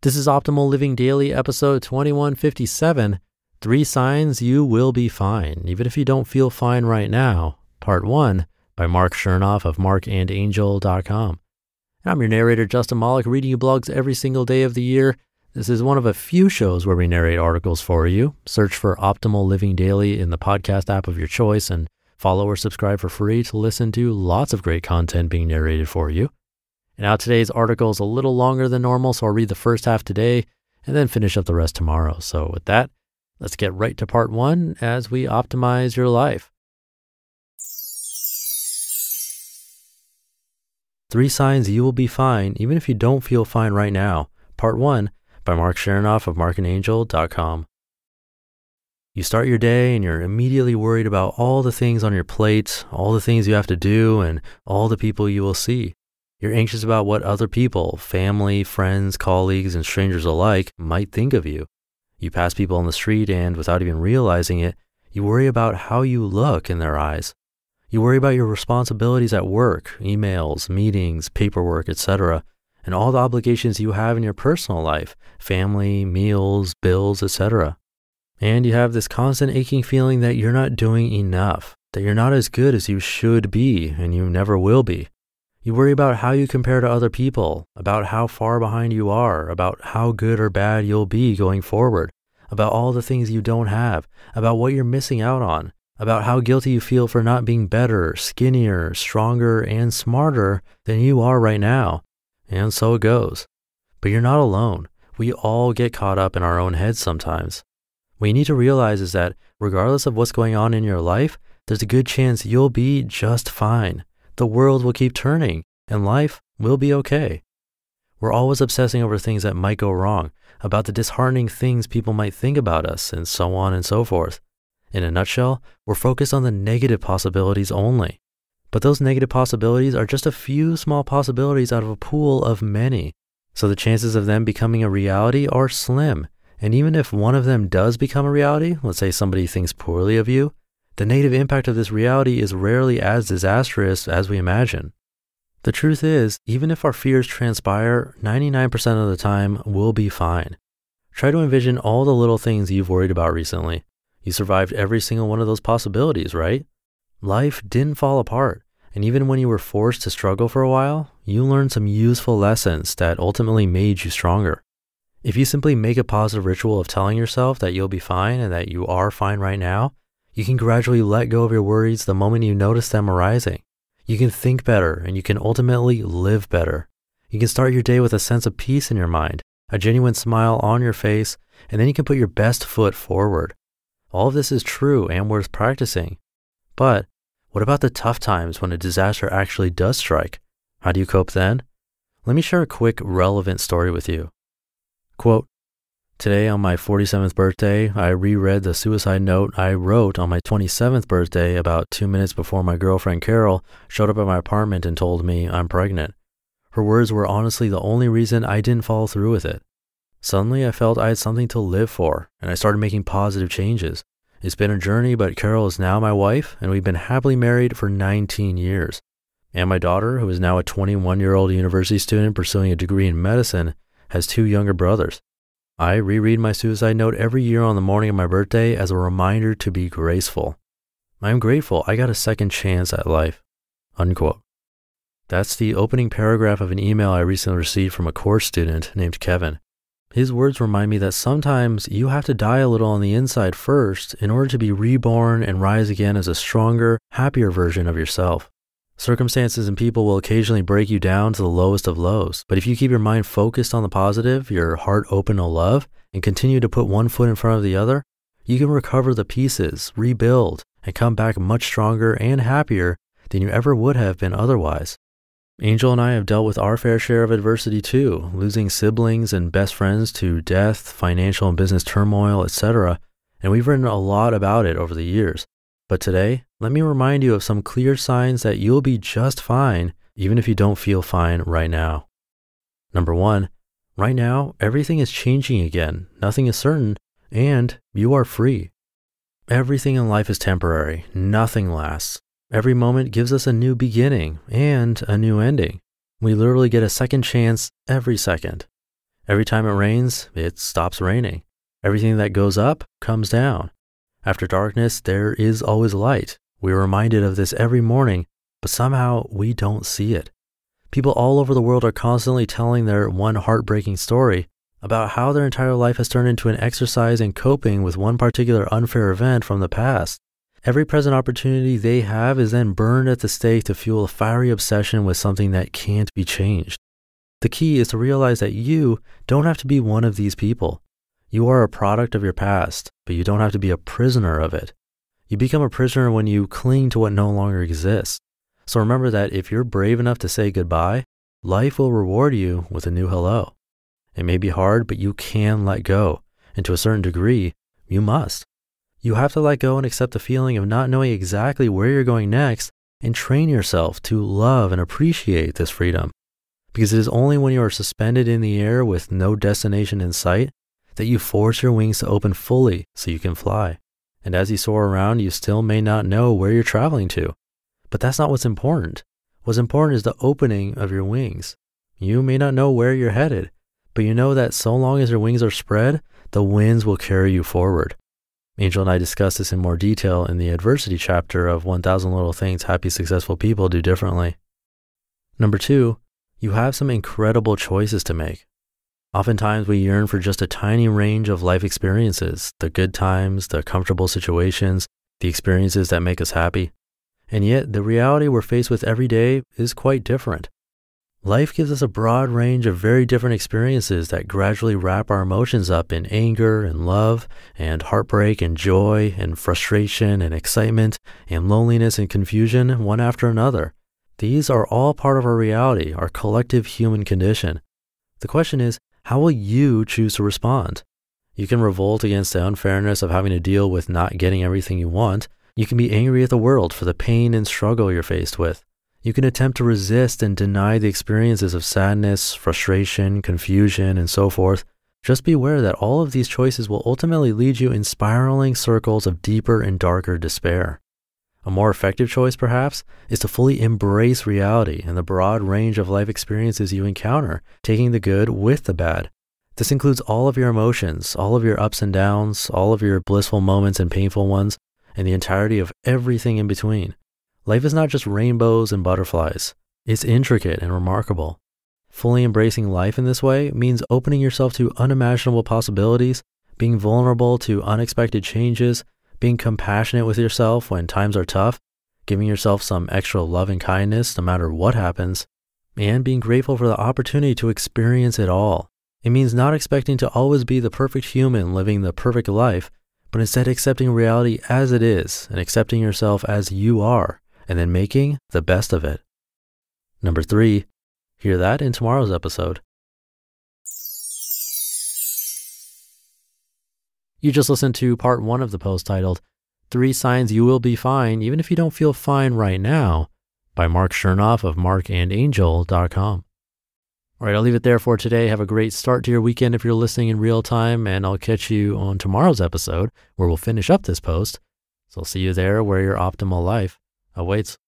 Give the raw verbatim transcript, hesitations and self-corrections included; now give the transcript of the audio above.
This is Optimal Living Daily, episode twenty-one fifty-seven, Three Signs You Will Be Fine, Even If You Don't Feel Fine Right Now, Part one, by Marc Chernoff of marc and angel dot com. I'm your narrator, Justin Malik, reading you blogs every single day of the year. This is one of a few shows where we narrate articles for you. Search for Optimal Living Daily in the podcast app of your choice and follow or subscribe for free to listen to lots of great content being narrated for you. Now today's article is a little longer than normal, so I'll read the first half today and then finish up the rest tomorrow. So with that, let's get right to part one as we optimize your life. Three Signs You Will Be Fine, Even If You Don't Feel Fine Right Now, Part one, by Marc Chernoff of marc and angel dot com. You start your day and you're immediately worried about all the things on your plate, all the things you have to do, and all the people you will see. You're anxious about what other people, family, friends, colleagues, and strangers alike might think of you. You pass people on the street and, without even realizing it, you worry about how you look in their eyes. You worry about your responsibilities at work, emails, meetings, paperwork, et cetera, and all the obligations you have in your personal life, family, meals, bills, et cetera. And you have this constant aching feeling that you're not doing enough, that you're not as good as you should be, and you never will be. You worry about how you compare to other people, about how far behind you are, about how good or bad you'll be going forward, about all the things you don't have, about what you're missing out on, about how guilty you feel for not being better, skinnier, stronger, and smarter than you are right now. And so it goes. But you're not alone. We all get caught up in our own heads sometimes. What you need to realize is that regardless of what's going on in your life, there's a good chance you'll be just fine. The world will keep turning, and life will be okay. We're always obsessing over things that might go wrong, about the disheartening things people might think about us, and so on and so forth. In a nutshell, we're focused on the negative possibilities only. But those negative possibilities are just a few small possibilities out of a pool of many. So the chances of them becoming a reality are slim. And even if one of them does become a reality, let's say somebody thinks poorly of you, the negative impact of this reality is rarely as disastrous as we imagine. The truth is, even if our fears transpire, ninety-nine percent of the time we'll be fine. Try to envision all the little things you've worried about recently. You survived every single one of those possibilities, right? Life didn't fall apart, and even when you were forced to struggle for a while, you learned some useful lessons that ultimately made you stronger. If you simply make a positive ritual of telling yourself that you'll be fine and that you are fine right now, you can gradually let go of your worries the moment you notice them arising. You can think better and you can ultimately live better. You can start your day with a sense of peace in your mind, a genuine smile on your face, and then you can put your best foot forward. All of this is true and worth practicing. But what about the tough times when a disaster actually does strike? How do you cope then? Let me share a quick, relevant story with you. Quote, today on my forty-seventh birthday, I reread the suicide note I wrote on my twenty-seventh birthday about two minutes before my girlfriend Carol showed up at my apartment and told me I'm pregnant. Her words were honestly the only reason I didn't follow through with it. Suddenly I felt I had something to live for, and I started making positive changes. It's been a journey, but Carol is now my wife, and we've been happily married for nineteen years. And my daughter, who is now a twenty-one-year-old university student pursuing a degree in medicine, has two younger brothers. I reread my suicide note every year on the morning of my birthday as a reminder to be graceful. I am grateful I got a second chance at life. Unquote. That's the opening paragraph of an email I recently received from a course student named Kevin. His words remind me that sometimes you have to die a little on the inside first in order to be reborn and rise again as a stronger, happier version of yourself. Circumstances and people will occasionally break you down to the lowest of lows, but if you keep your mind focused on the positive, your heart open to love, and continue to put one foot in front of the other, you can recover the pieces, rebuild, and come back much stronger and happier than you ever would have been otherwise. Angel and I have dealt with our fair share of adversity too, losing siblings and best friends to death, financial and business turmoil, et cetera, and we've written a lot about it over the years. But today, let me remind you of some clear signs that you'll be just fine, even if you don't feel fine right now. Number one, right now, everything is changing again, nothing is certain, and you are free. Everything in life is temporary, nothing lasts. Every moment gives us a new beginning and a new ending. We literally get a second chance every second. Every time it rains, it stops raining. Everything that goes up comes down. After darkness, there is always light. We are reminded of this every morning, but somehow we don't see it. People all over the world are constantly telling their one heartbreaking story about how their entire life has turned into an exercise in coping with one particular unfair event from the past. Every present opportunity they have is then burned at the stake to fuel a fiery obsession with something that can't be changed. The key is to realize that you don't have to be one of these people. You are a product of your past, but you don't have to be a prisoner of it. You become a prisoner when you cling to what no longer exists. So remember that if you're brave enough to say goodbye, life will reward you with a new hello. It may be hard, but you can let go. And to a certain degree, you must. You have to let go and accept the feeling of not knowing exactly where you're going next and train yourself to love and appreciate this freedom. Because it is only when you are suspended in the air with no destination in sight that you force your wings to open fully so you can fly. And as you soar around, you still may not know where you're traveling to. But that's not what's important. What's important is the opening of your wings. You may not know where you're headed, but you know that so long as your wings are spread, the winds will carry you forward. Angel and I discuss this in more detail in the adversity chapter of one thousand Little Things Happy Successful People Do Differently. Number two, you have some incredible choices to make. Oftentimes we yearn for just a tiny range of life experiences, the good times, the comfortable situations, the experiences that make us happy. And yet the reality we're faced with every day is quite different. Life gives us a broad range of very different experiences that gradually wrap our emotions up in anger and love and heartbreak and joy and frustration and excitement and loneliness and confusion, one after another. These are all part of our reality, our collective human condition. The question is, how will you choose to respond? You can revolt against the unfairness of having to deal with not getting everything you want. You can be angry at the world for the pain and struggle you're faced with. You can attempt to resist and deny the experiences of sadness, frustration, confusion, and so forth. Just be aware that all of these choices will ultimately lead you in spiraling circles of deeper and darker despair. A more effective choice, perhaps, is to fully embrace reality and the broad range of life experiences you encounter, taking the good with the bad. This includes all of your emotions, all of your ups and downs, all of your blissful moments and painful ones, and the entirety of everything in between. Life is not just rainbows and butterflies. It's intricate and remarkable. Fully embracing life in this way means opening yourself to unimaginable possibilities, being vulnerable to unexpected changes, being compassionate with yourself when times are tough, giving yourself some extra love and kindness no matter what happens, and being grateful for the opportunity to experience it all. It means not expecting to always be the perfect human living the perfect life, but instead accepting reality as it is and accepting yourself as you are, and then making the best of it. Number three, hear that in tomorrow's episode. You just listened to part one of the post titled, Three Signs You Will Be Fine Even If You Don't Feel Fine Right Now, by Marc Chernoff of marc and angel dot com. All right, I'll leave it there for today. Have a great start to your weekend if you're listening in real time, and I'll catch you on tomorrow's episode where we'll finish up this post. So I'll see you there where your optimal life awaits.